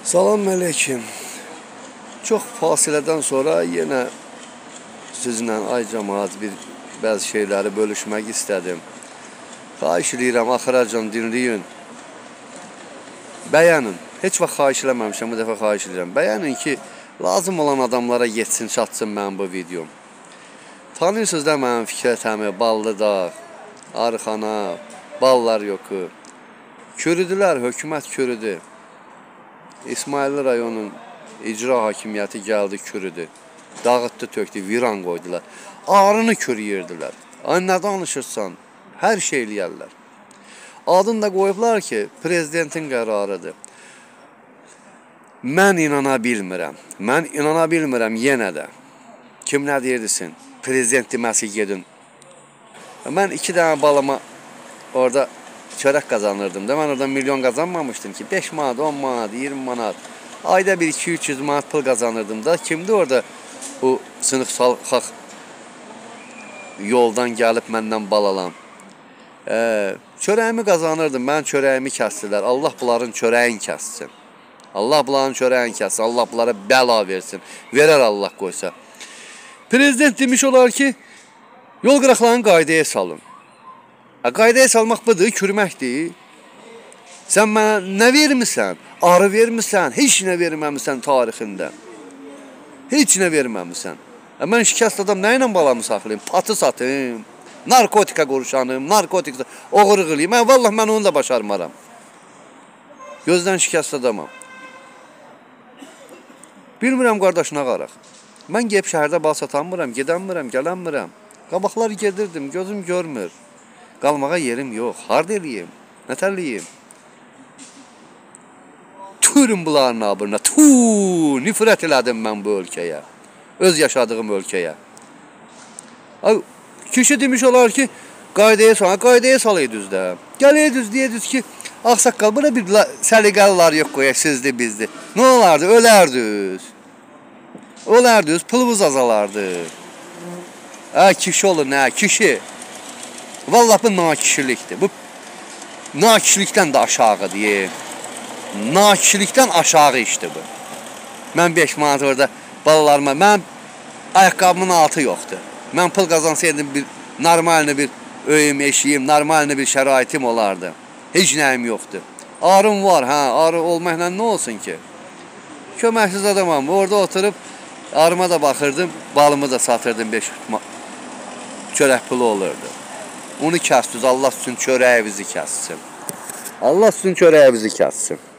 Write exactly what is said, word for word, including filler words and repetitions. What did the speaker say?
Salam əleykum. Çox fasilədən sonra yenə sizlə ay cəmaət bir bəzi şeyləri bölüşmək istədim. Xahiş edirəm, axıracan dinləyin. Bəyənin. Heç vaxt xahiş eləməmişəm, bu dəfə xahiş edirəm. Bəyənin ki, lazım olan adamlara yetsin, çatsın mənim bu videom. Tanıyırsınız da mənim Fikrət əmi, Ballıdağ, Arıxana, ballar yoxu. Körüdülər, hökumət körüdü. İsmailli rayonun icra hakimiyyəti gəldi, körüdü. Dağıtdı, tökdü, viran qoydular. Arını körüyürdülər. Ay, nə danışırsan? Hər şey eləyərlər. Adını da qoyublar ki, prezidentin qərarıdır. Mən inana bilmirəm. Mən inana bilmirəm yenə də. Kim nə deyirdisin? Prezident deməsi gedin. Mən iki dənə balama orada çörək qazanırdım da. Mən orada milyon qazanmamışdım ki. beş manat, on manat, iyirmi manat. Ayda bir iki üç yüz manat pul qazanırdım da. Kimdi orada bu sınıf salxaq yoldan gəlib məndən balalam. Ee, çörəyimi qazanırdım. Mən çörəyimi kəsdilər. Allah bunların çörəyin kəssin. Allah bunların çörəyin kəssin. Allah bunlara bəla versin. Verər Allah qoysa. Prezident demiş olar ki, yol qıraqlarını qaydaya salın. Qaydaya salmaq budur, kürməkdir. Sən mənə nə vermirsən? Arı vermirsən, heç nə verməmirsən tarixində. Heç nə verməmirsən. Mən şikəst adam nə ilə balamı saxlayayım? Patı satayım, narkotika quruşanım, narkotik oğurluq eləyim. Mən vallahi mən onu da başarmaram. Gözdən şikəst adamam. Bilmirəm qardaş nə qaraq. Mən gəlib şəhərdə bal satanmıram, gedənmirəm, gələnmirəm. Qabaqlar gedirdim, gözüm görmür. Qalmağa yerim yox. Harda eləyim? Nətərliyim? Tüyürüm bunların abırına. Tuuu! Nifrət elədim mən bu ölkəyə. Öz yaşadığım ölkəyə. Kişi demiş olar ki, qaydaya sal. Qaydaya salaydınız da. Gələydiniz, deyirdiniz ki, ağsaqqal, buna bir səliqəlilar yox qoyaq, sizdir, bizdir. Nə olardı? Ölərdiniz. Ölərdiniz, pulunuz azalardı. Hə, kişi olun, hə, kişi. Vallahi bu nakişilikdir. Bu nakişilikdən də aşağıdır. Nakişilikdən aşağı işdir bu. Mən beş manat orada balalarıma, mən ayaqqabımın altı yoxdur. Mən pul qazansaydım bir normalini bir öyüm, eşiyim, normalini bir şəraitim olardı. Heç nəyim yoxdur. Arım var, hə, arı olmaqla nə olsun ki? Köməksiz adamam, orada oturub arıma da baxırdım, balımı da satırdım, beş çörək pulu olurdu. Onu kəsdiniz, Allah üçün çörəyimizi kəssin. Allah üçün çörəyimizi kəssin.